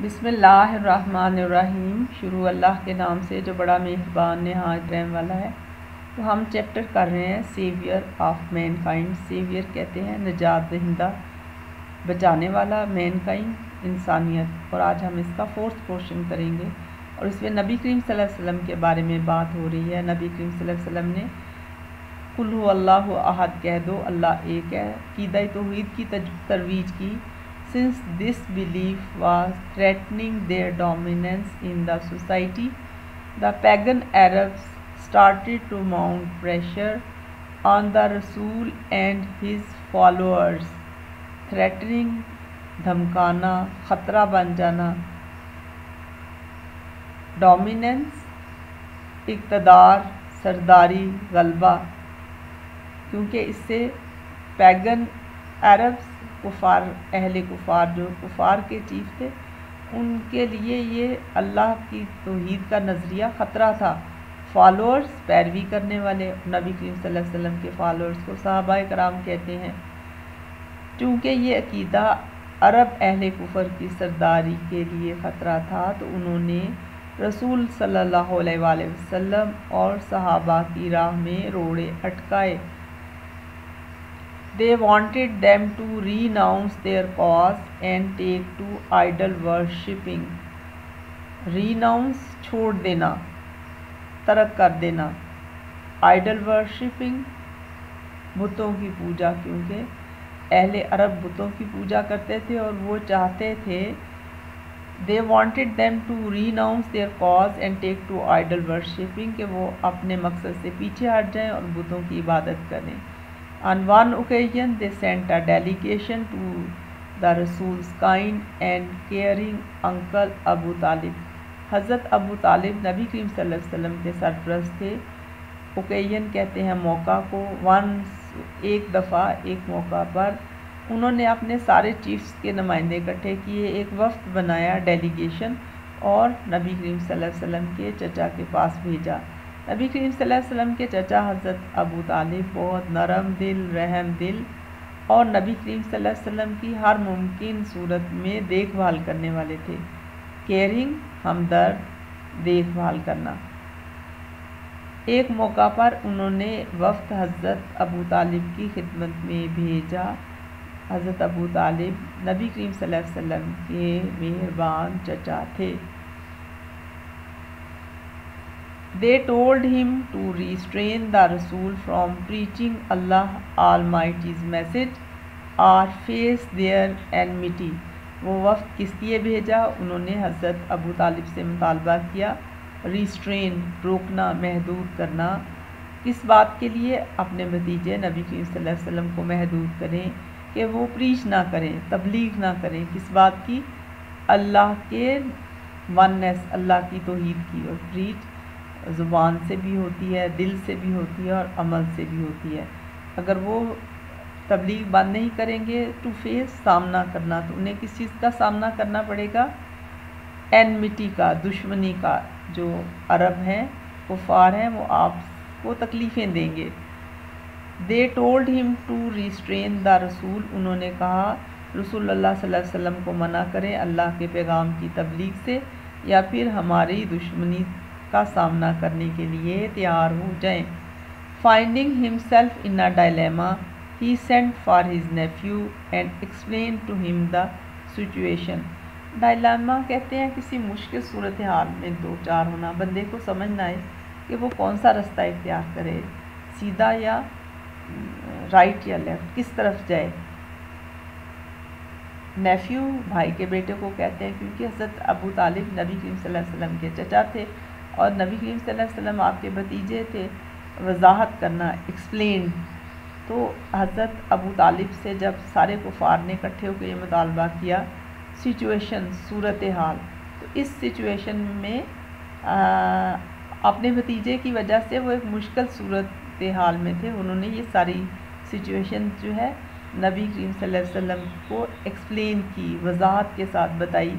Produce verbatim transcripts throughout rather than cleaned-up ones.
بسم اللہ الرحمن الرحیم۔ شروع اللہ کے نام سے جو بڑا مہربان نہایت رحم والا ہے۔ تو ہم چیپٹر کر رہے ہیں saviour of mankind. Saviour کہتے ہیں نجات دہندہ، بچانے والا، مین کائنڈ انسانیت، اور آج ہم اس کا فورتھ پورشن کریں گے، اور اس میں نبی کریم صلی اللہ علیہ وسلم کے بارے میں بات ہو رہی ہے۔ نبی کریم صلی اللہ علیہ وسلم نے قل هو اللہ احد کہہ دو، اللہ ایک ہے، عقیدہ توحید کی ترویج کی۔ Since this belief was threatening their dominance in the society, the pagan Arabs started to mount pressure on the Rasul and his followers. Threatening, دھمکانا، خطرہ بن جانا، ڈومیننس، اقتدار، سرداری، غلبہ، کیونکہ اس سے پیگن عربس، کفار، اہل کفار جو کفار کے چیف تھے، ان کے لیے یہ اللہ کی توحید کا نظریہ خطرہ تھا۔ فالوورز، پیروی کرنے والے، نبی کریم صلی اللہ علیہ وسلم کے فالوورز کو صحابہ کرام کہتے ہیں۔ چونکہ یہ عقیدہ عرب اہل کفر کی سرداری کے لیے خطرہ تھا، تو انہوں نے رسول صلی اللہ علیہ وآلہ وسلم اور صحابہ کی راہ میں روڑے اٹکائے۔ They wanted them to renounce their cause and take to idol worshipping. Renounce چھوڑ دینا، ترک کر دینا، idol worshipping بتوں کی پوجا، کیونکہ اہل عرب بتوں کی پوجا کرتے تھے اور وہ چاہتے تھے they wanted them to renounce their cause and take to idol worshipping کہ وہ اپنے مقصد سے پیچھے ہٹ جائیں اور بتوں کی عبادت کریں۔ On one occasion, they sent a delegation to the Rasul's kind and caring uncle Abu Talib. حضرت ابو طالب نبی کریم صلی اللہ علیہ وسلم کے سرپرست تھے۔ اوکیژن کہتے ہیں موقع کو۔ ونس، ایک دفعہ، ایک موقع پر انہوں نے اپنے سارے چیفز کے نمائندے اکٹھے کیے، ایک وفد بنایا، ڈیلیگیشن، اور نبی کریم صلی اللہ علیہ وسلم کے چچا کے پاس بھیجا۔ نبی کریم صلی اللہ علیہ وسلم کے چچا حضرت ابو طالب بہت نرم دل، رحم دل، اور نبی کریم صلی اللہ علیہ وسلم کی ہر ممکن صورت میں دیکھ بھال کرنے والے تھے۔ کیئرنگ، ہمدرد، دیکھ بھال کرنا۔ ایک موقع پر انہوں نے وفد حضرت ابو طالب کی خدمت میں بھیجا۔ حضرت ابو طالب نبی کریم صلی اللہ علیہ وسلم کے مہربان چچا تھے۔ They told him to restrain the Rasul from preaching Allah Almighty's message or face their enmity. وہ وفد کس لیے بھیجا؟ انہوں نے حضرت ابو طالب سے مطالبہ کیا، ریسٹرین، روکنا، محدود کرنا۔ کس بات کے لیے؟ اپنے بھتیجے نبی کریم صلی اللہ علیہ وسلم کو محدود کریں کہ وہ پریچ نہ کریں، تبلیغ نہ کریں۔ کس بات کی؟ اللہ کے وننس، اللہ کی توحید کی۔ اور پریچ زبان سے بھی ہوتی ہے، دل سے بھی ہوتی ہے، اور عمل سے بھی ہوتی ہے۔ اگر وہ تبلیغ بند نہیں کریں گے، ٹو فیس، سامنا کرنا، تو انہیں کس چیز کا سامنا کرنا پڑے گا؟ اینمٹی کا، دشمنی کا۔ جو عرب ہیں، کفار ہیں، وہ آپ کو تکلیفیں دیں گے۔ They told him to restrain the Rasool, انہوں نے کہا رسول اللہ صلی اللہ علیہ وسلم کو منع کریں اللہ کے پیغام کی تبلیغ سے، یا پھر ہماری دشمنی کا سامنا کرنے کے لیے تیار ہو جائیں۔ Finding himself in a dilemma, he sent for his nephew and explained to him the situation. Dilemma کہتے ہیں کسی مشکل صورتحال میں دو چار ہونا، بندے کو سمجھ نہ آئے کہ وہ کون سا رستہ اختیار کرے، سیدھا یا رائٹ یا لیفٹ، کس طرف جائے۔ نیفیو بھائی کے بیٹے کو کہتے ہیں، کیونکہ حضرت ابو طالب نبی کریم صلی اللہ علیہ وسلم کے چچا تھے اور نبی کریم صلی اللہ علیہ وسلم آپ کے بھتیجے تھے۔ وضاحت کرنا، ایکسپلین۔ تو حضرت ابو طالب سے جب سارے کفار نے اکٹھے ہو کے یہ مطالبہ کیا، سچویشن، صورتحال، تو اس سچویشن میں اپنے بھتیجے کی وجہ سے وہ ایک مشکل صورتحال میں تھے، انہوں نے یہ ساری سچویشن جو ہے نبی کریم صلی اللہ علیہ وسلم کو ایکسپلین کی، وضاحت کے ساتھ بتائی۔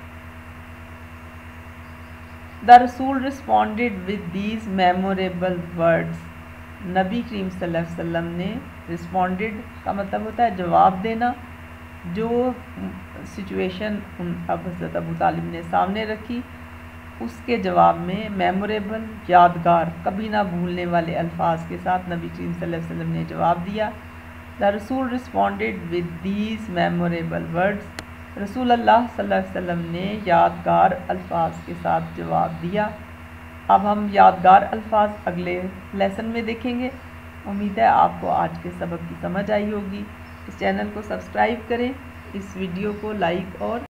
The Rasul responded with these memorable words. نبی کریم صلی اللہ علیہ وسلم نے responded کا مطلب ہوتا ہے جواب دینا، جو سچویشن اب حضرت ابو طالب نے سامنے رکھی اس کے جواب میں میموریبل، یادگار، کبھی نہ بھولنے والے الفاظ کے ساتھ نبی کریم صلی اللہ علیہ وسلم نے جواب دیا۔ دا رسول responded with these memorable words، رسول اللہ صلی اللہ علیہ وسلم نے یادگار الفاظ کے ساتھ جواب دیا۔ اب ہم یادگار الفاظ اگلے لیسن میں دیکھیں گے۔ امید ہے آپ کو آج کے سبق کی سمجھ آئی ہوگی۔ اس چینل کو سبسکرائب کریں، اس ویڈیو کو لائک اور